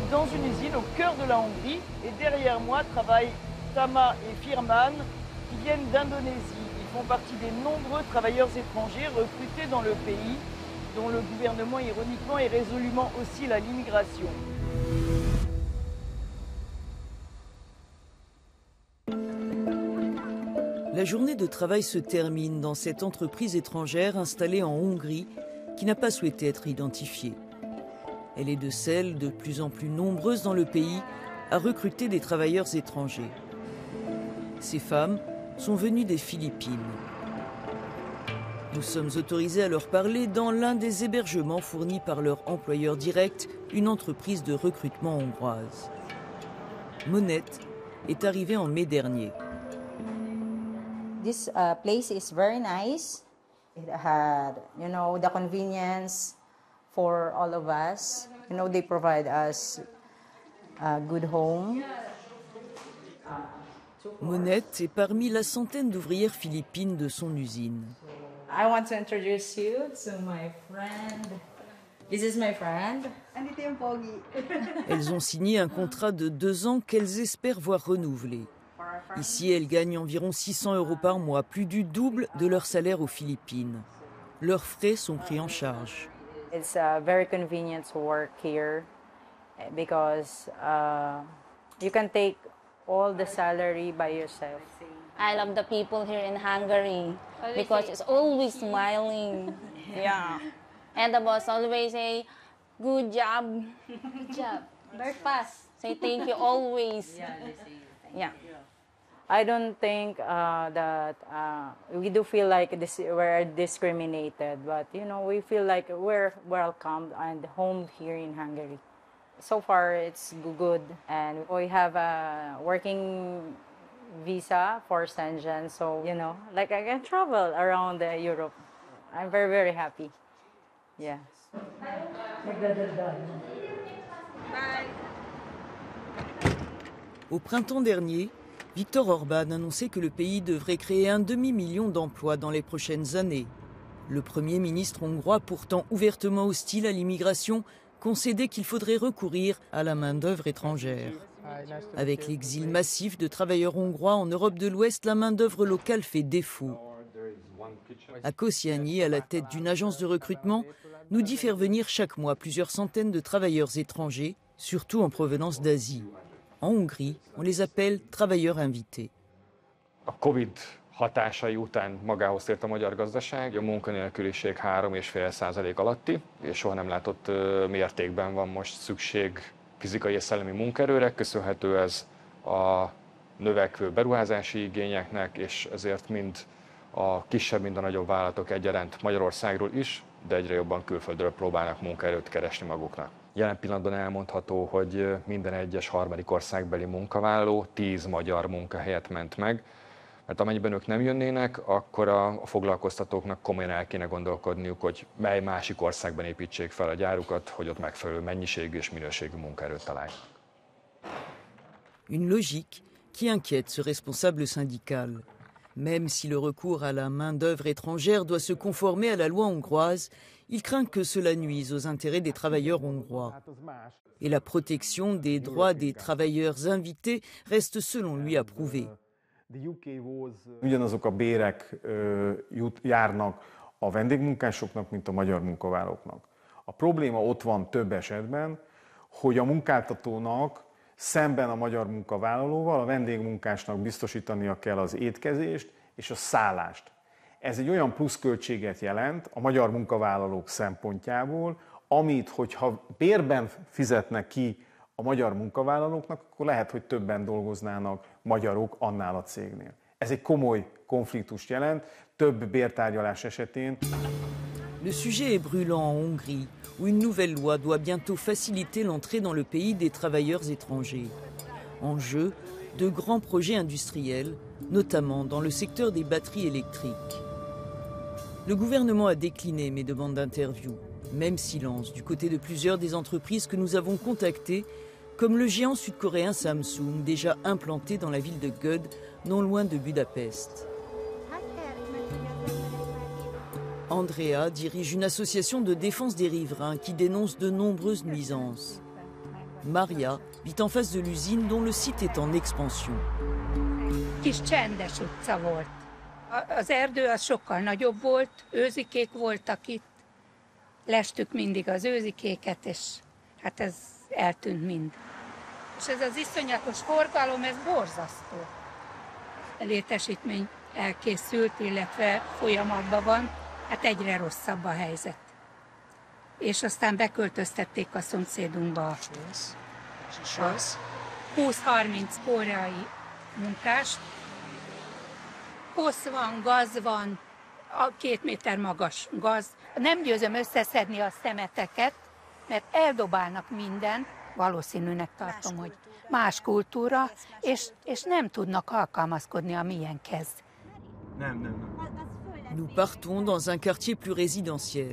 dans une usine au cœur de la Hongrie. Et derrière moi travaillent Tama et Firman qui viennent d'Indonésie. Ils font partie des nombreux travailleurs étrangers recrutés dans le pays, dont le gouvernement, ironiquement, est résolument hostile à l'immigration. La journée de travail se termine dans cette entreprise étrangère installée en Hongrie qui n'a pas souhaité être identifiée. Elle est de celles de plus en plus nombreuses dans le pays à recruter des travailleurs étrangers. Ces femmes sont venues des Philippines. Nous sommes autorisés à leur parler dans l'un des hébergements fournis par leur employeur direct, une entreprise de recrutement hongroise. Monette est arrivée en mai dernier. This place is very nice. It had, the convenience for all of us. They provide us a good home. Monette est parmi la centaine d'ouvrières philippines de son usine. I want to introduce you to my friend. This is my friend. Elles ont signé un contrat de 2 ans qu'elles espèrent voir renouveler. Ici, elles gagnent environ 600 € par mois, plus du double de leur salaire aux Philippines. Leurs frais sont pris en charge. It's very convenient to work here because you can take all the salary by yourself. I love the people here in Hungary because it's always smiling. Yeah. And the boss always say, good job. Good job. Very fast. Say thank you always. Yeah. I don't think that we do feel like we're discriminated, but we feel like we're welcomed and home here in Hungary. So far, it's good, and we have a working visa for Schengen, so I can travel around Europe. I'm very, very happy. Yeah. Bye. Au printemps dernier, Viktor Orbán annonçait que le pays devrait créer 1 demi-million d'emplois dans les prochaines années. Le Premier ministre hongrois, pourtant ouvertement hostile à l'immigration, concédait qu'il faudrait recourir à la main-d'œuvre étrangère. Avec l'exil massif de travailleurs hongrois en Europe de l'Ouest, la main-d'œuvre locale fait défaut. À Kosiani, à la tête d'une agence de recrutement, nous dit faire venir chaque mois plusieurs centaines de travailleurs étrangers, surtout en provenance d'Asie. En Hongrie, on les appelle travailleurs invités. A Covid hatásai után magához tért a magyar gazdaság. A munkanélküliség 3,5% alatti, és soha nem látott mértékben van most szükség fizikai és szellemi munkaerőre. Köszönhető ez a növekvő beruházási igényeknek, és ezért mind a kisebb, mind a nagyobb vállalatok egyaránt Magyarországról is, de egyre jobban külföldről próbálnak munkaerőt keresni maguknak. Jelen pillanatban elmondható, hogy minden egyes harmadik országbeli munkavállaló 10 magyar munkahelyet ment meg, mert amennyiben ők nem jönnének, akkor a foglalkoztatóknak komolyan el kéne gondolkodniuk, hogy mely másik országban építsék fel a gyárukat, hogy ott megfelelő mennyiségű és minőségű munkaerőt találjanak. Une logique qui inquiète ce responsable syndical. Même si le recours à la main-d'œuvre étrangère doit se conformer à la loi hongroise, il craint que cela nuise aux intérêts des travailleurs hongrois. Et la protection des droits des travailleurs invités reste selon lui à prouver. Ugyanazok a bérek járnak a vendégmunkásoknak, mint a magyar munkavállalóknak. A probléma ott van több esetben, hogy a munkáltatónak szemben a magyar munkavállalóval a vendégmunkásnak biztosítania kell az étkezést és a szállást. Ez egy olyan pluszköltséget jelent a magyar munkavállalók szempontjából, amit, hogyha bérben fizetnek ki a magyar munkavállalóknak, akkor lehet, hogy többen dolgoznának magyarok annál a cégnél. Ez egy komoly konfliktust jelent, több bértárgyalás esetén. Le sujet est brûlant en Hongrie, où une nouvelle loi doit bientôt faciliter l'entrée dans le pays des travailleurs étrangers. En jeu, de grands projets industriels, notamment dans le secteur des batteries électriques. Le gouvernement a décliné mes demandes d'interview. Même silence du côté de plusieurs des entreprises que nous avons contactées, comme le géant sud-coréen Samsung, déjà implanté dans la ville de Göd, non loin de Budapest. Andrea dirige une association de défense des riverains qui dénonce de nombreuses nuisances. Maria vit en face de l'usine dont le site est en expansion. Kis csendes utca volt. Az erdő az sokkal nagyobb volt, őzikék voltak itt. Lestük mindig az őzikéket, és hát ez eltűnt mind. És ez az iszonyatos forgalom, ez borzasztó. A létesítmény elkészült, illetve folyamatban van, hát egyre rosszabb a helyzet. És aztán beköltöztették a szomszédunkba 20-30 koreai munkást. Kosz van, gaz van, 2 méter magas gaz. Nem győzöm összeszedni a szemeteket, mert eldobálnak mindent, valószínűnek tartom, hogy más kultúra, és nem tudnak alkalmazkodni a miénkhez. Nous partons dans un quartier plus résidentiel.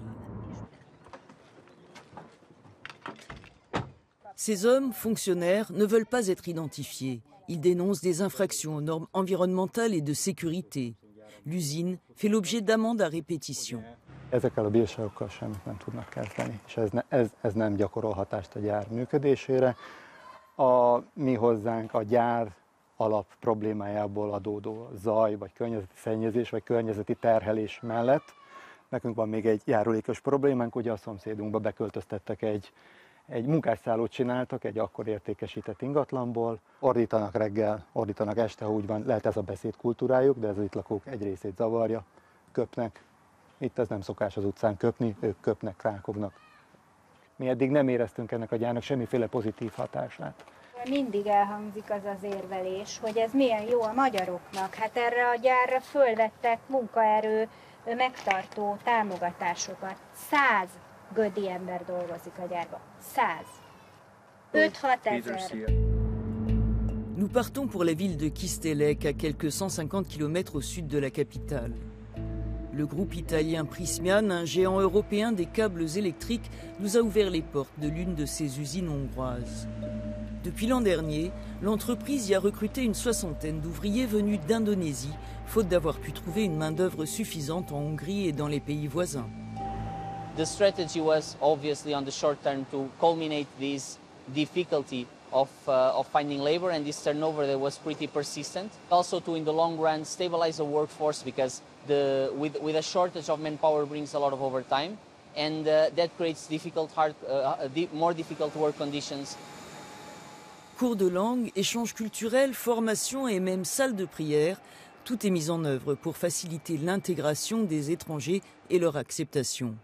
Ces hommes, fonctionnaires, ne veulent pas être identifiés. Ils dénoncent des infractions aux normes environnementales et de sécurité. L'usine fait l'objet d'amendes à répétition. Ezekkel a bírságokkal semmit nem tudnak kezdeni, és ez nem gyakorol hatást a gyár működésére. A mi hozzánk a gyár alap problémájából adódó zaj, vagy környezeti szennyezés, vagy környezeti terhelés mellett nekünk van még egy járulékos problémánk, ugye a szomszédunkba beköltöztettek egy munkásszállót csináltak egy akkor értékesített ingatlanból, ordítanak reggel, ordítanak este, ha úgy van, lehet ez a beszédkultúrájuk, de ez az itt lakók egy részét zavarja, köpnek. Itt ez nem szokás az utcán köpni, ők köpnek, rákognak. Mi eddig nem éreztünk ennek a gyárnak semmiféle pozitív hatását. Mindig elhangzik az az érvelés, hogy ez milyen jó a magyaroknak. Hát erre a gyárra fölvettek munkaerő megtartó támogatásokat. 100 gödi ember dolgozik a gyárban. 100. 5-6 ezer. Nous partons pour la ville de Kistelec, à quelques 150 km au sud de la capitale. Le groupe italien Prysmian, un géant européen des câbles électriques, nous a ouvert les portes de l'une de ses usines hongroises. Depuis l'an dernier, l'entreprise y a recruté une 60aine d'ouvriers venus d'Indonésie, faute d'avoir pu trouver une main-d'œuvre suffisante en Hongrie et dans les pays voisins. The strategy was obviously on the short term to culminate this difficulty of finding labor, and this turnover that was pretty persistent. Also to, in the long run, stabilize the workforce, because with a shortage of manpower brings a lot of overtime, and that creates more difficult work conditions. Cours de langue, échanges culturels, formation et même salle de prière, tout est mis en œuvre pour faciliter l'intégration des étrangers et leur acceptation.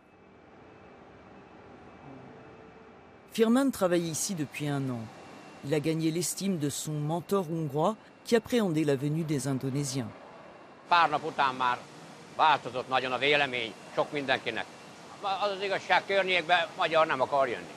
Firman travaille ici depuis 1 an. Il a gagné l'estime de son mentor hongrois qui appréhendait la venue des Indonésiens. Pár nap után már változott nagyon a vélemény sok mindenkinek. Az az igazság, környékben magyar nem akar jönni.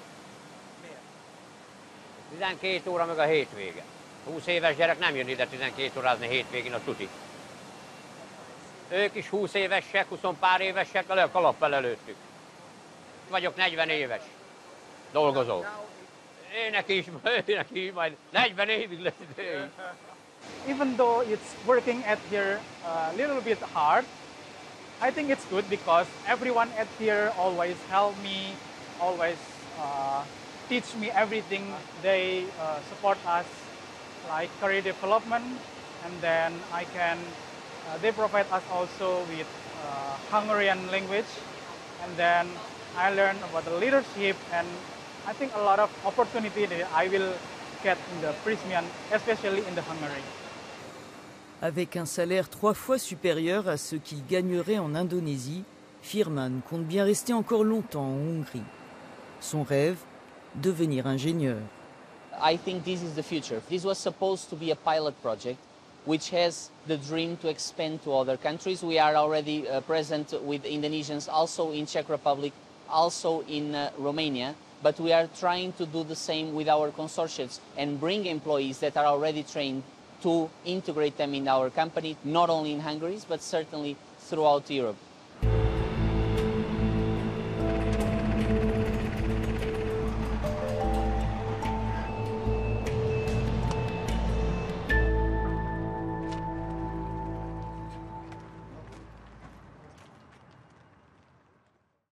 12 óra meg a hétvége. 20 éves gyerek nem jön ide 12 órázni hétvégén, a tuti. Ők is 20 évesek, 20 pár évesek, a kalappal előttük. Vagyok 40 éves. Dolgozó. Őnek is majd 40 évig lesz idő. Even though it's working at here a little bit hard, I think it's good because everyone at here always help me, always teach me everything. They support us like career development, and then they provide us also with Hungarian language, and then I learn about the leadership, and I think a lot of opportunity that I will get in the Prysmian, especially in the Hungary. Avec un salaire 3 fois supérieur à ce qu'il gagnerait en Indonésie, Firman compte bien rester encore longtemps en Hongrie. Son rêve, devenir ingénieur. I think this is the future. This was supposed to be a pilot project which has the dream to expand to other countries. We are already present with Indonesians also in Czech Republic, also in Romania, but we are trying to do the same with our consortiums and bring employees that are already trained to integrate them in our company, not only in Hungary, but certainly throughout Europe.